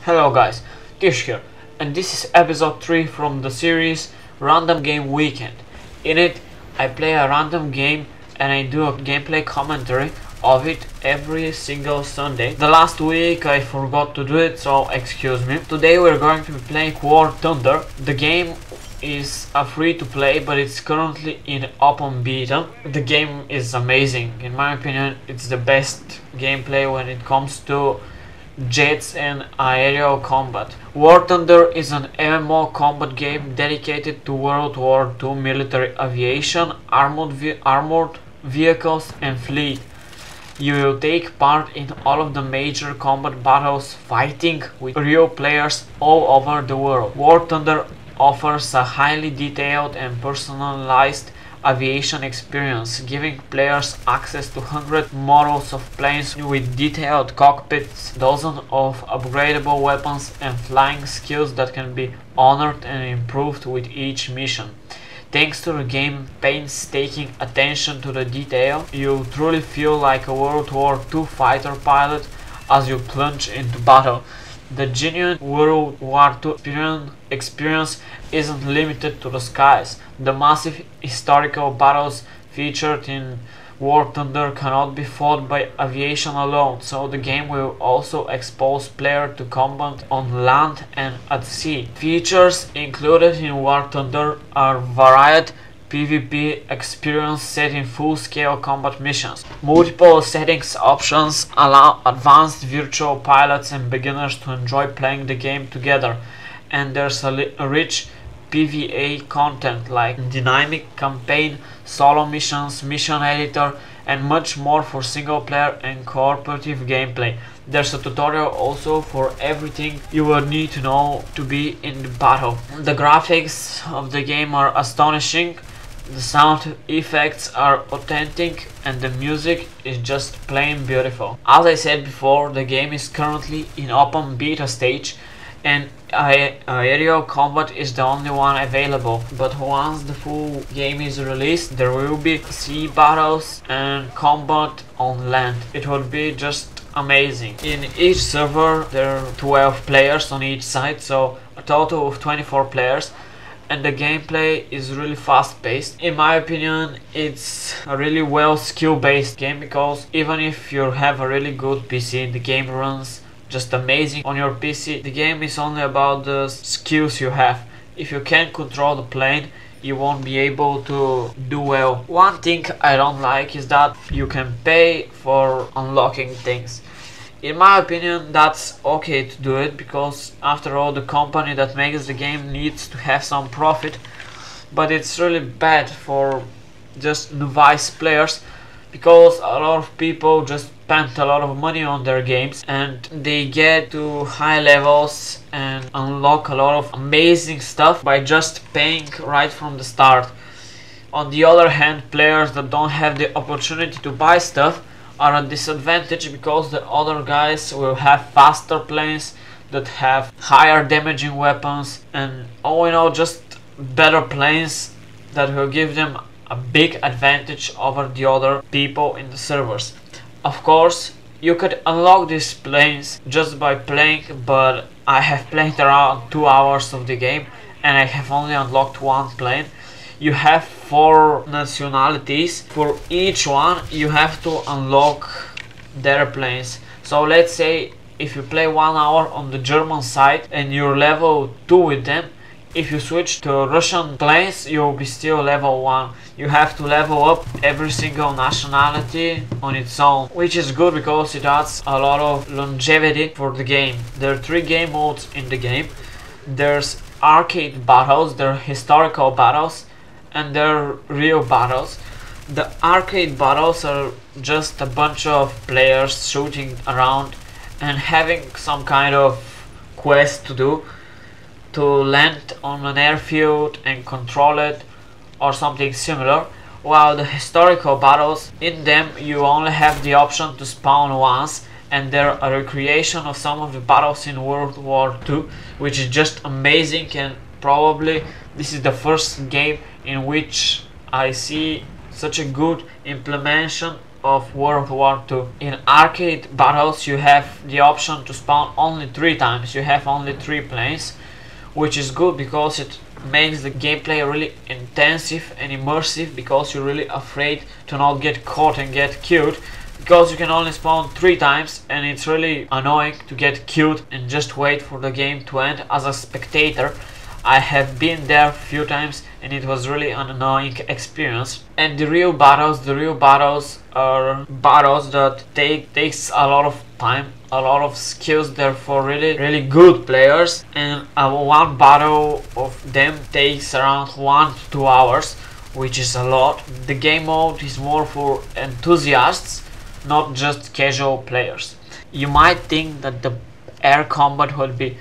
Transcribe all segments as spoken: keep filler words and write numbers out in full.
Hello guys, Tish here, and this is episode three from the series Random Game Weekend. In it, I play a random game and I do a gameplay commentary of it every single Sunday. The last week I forgot to do it, so excuse me. Today we're going to be playing War Thunder. The game is a free to play, but it's currently in open beta. The game is amazing. In my opinion, it's the best gameplay when it comes to jets and aerial combat. War Thunder is an M M O combat game dedicated to World War Two military aviation, armored, ve armored vehicles and fleet. You will take part in all of the major combat battles, fighting with real players all over the world. War Thunder offers a highly detailed and personalized aviation experience, giving players access to hundreds models of planes with detailed cockpits, dozens of upgradable weapons, and flying skills that can be honored and improved with each mission. Thanks to the game's painstaking attention to the detail, you truly feel like a World War Two fighter pilot as you plunge into battle. The genuine World War Two experience isn't limited to the skies. The massive historical battles featured in War Thunder cannot be fought by aviation alone, so the game will also expose players to combat on land and at sea. Features included in War Thunder are varied PvP experience set in full-scale combat missions. Multiple settings options allow advanced virtual pilots and beginners to enjoy playing the game together, and there's a, a rich PvE content like dynamic campaign, solo missions, mission editor, and much more for single player and cooperative gameplay. There's a tutorial also for everything you will need to know to be in the battle. The graphics of the game are astonishing. The sound effects are authentic and the music is just plain beautiful. As I said before, the game is currently in open beta stage and aerial combat is the only one available, but once the full game is released there will be sea battles and combat on land. It will be just amazing. In each server there are twelve players on each side, so a total of twenty-four players. And the gameplay is really fast paced. In my opinion, it's a really well skill based game, because even if you have a really good P C, the game runs just amazing on your P C. The game is only about the skills you have. If you can't control the plane, you won't be able to do well. One thing I don't like is that you can pay for unlocking things. In my opinion, that's okay to do it, because after all the company that makes the game needs to have some profit, but it's really bad for just novice players, because a lot of people just spend a lot of money on their games and they get to high levels and unlock a lot of amazing stuff by just paying right from the start. On the other hand, players that don't have the opportunity to buy stuff are a disadvantage, because the other guys will have faster planes that have higher damaging weapons and all in all just better planes that will give them a big advantage over the other people in the servers. Of course, you could unlock these planes just by playing, but I have played around two hours of the game and I have only unlocked one plane. You have four nationalities. For each one you have to unlock their planes. So let's say if you play one hour on the German side and you're level two with them, if you switch to Russian planes you'll be still level one. You have to level up every single nationality on its own, which is good because it adds a lot of longevity for the game. There are three game modes in the game. There's arcade battles, there are historical battles, and they're real battles. The arcade battles are just a bunch of players shooting around and having some kind of quest to do, to land on an airfield and control it or something similar, while the historical battles, in them you only have the option to spawn once, and they're a recreation of some of the battles in World War Two, which is just amazing. And probably this is the first game in which I see such a good implementation of World War Two. In arcade battles you have the option to spawn only three times, you have only three planes, which is good because it makes the gameplay really intensive and immersive, because you're really afraid to not get caught and get killed, because you can only spawn three times and it's really annoying to get killed and just wait for the game to end. As a spectator, I have been there a few times and it was really an annoying experience. And the real battles, the real battles are battles that take takes a lot of time, a lot of skills. They're for really really good players, and uh, one battle of them takes around one to two hours, which is a lot. The game mode is more for enthusiasts, not just casual players. You might think that the air combat will be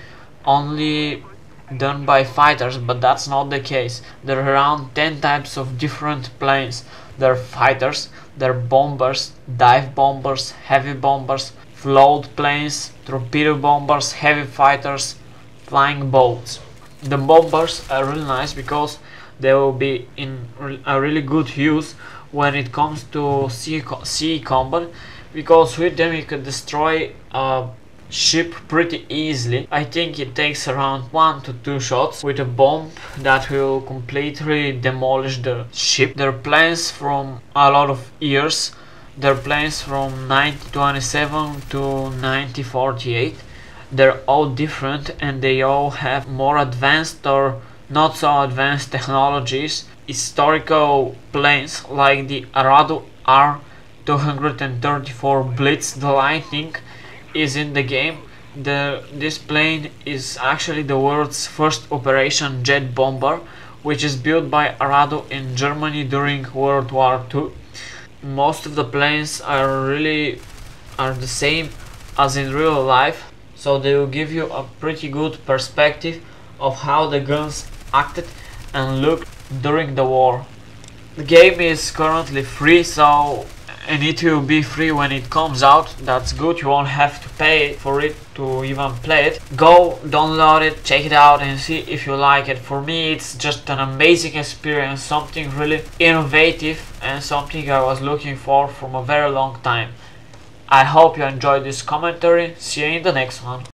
only done by fighters, but that's not the case. There are around ten types of different planes. There are fighters, there are bombers, dive bombers, heavy bombers, float planes, torpedo bombers, heavy fighters, flying boats. The bombers are really nice because they will be in a really good use when it comes to sea, sea combat, because with them you can destroy a ship pretty easily. I think it takes around one to two shots with a bomb that will completely demolish the ship. There are planes from a lot of years. There are planes from nineteen twenty-seven to nineteen forty-eight. They're all different and they all have more advanced or not so advanced technologies. Historical planes like the Arado R two thirty-four Blitz, the Lightning, is in the game. The this plane is actually the world's first operation jet bomber, which is built by Arado in Germany during World War Two. Most of the planes are really are the same as in real life, so they will give you a pretty good perspective of how the guns acted and looked during the war. The game is currently free, so and it will be free when it comes out. That's good, you won't have to pay for it to even play it. Go download it, check it out and see if you like it. For me it's just an amazing experience, something really innovative and something I was looking for from a very long time. I hope you enjoyed this commentary. See you in the next one.